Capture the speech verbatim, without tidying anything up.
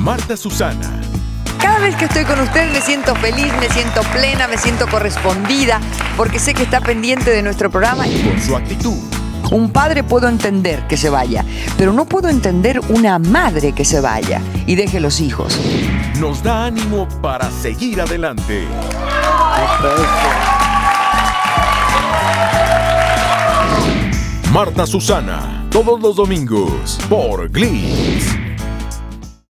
Marta Susana. Cada vez que estoy con usted me siento feliz, me siento plena, me siento correspondida, porque sé que está pendiente de nuestro programa. Con su actitud. Un padre puedo entender que se vaya, pero no puedo entender una madre que se vaya y deje los hijos. Nos da ánimo para seguir adelante. Marta Susana, todos los domingos por Glee.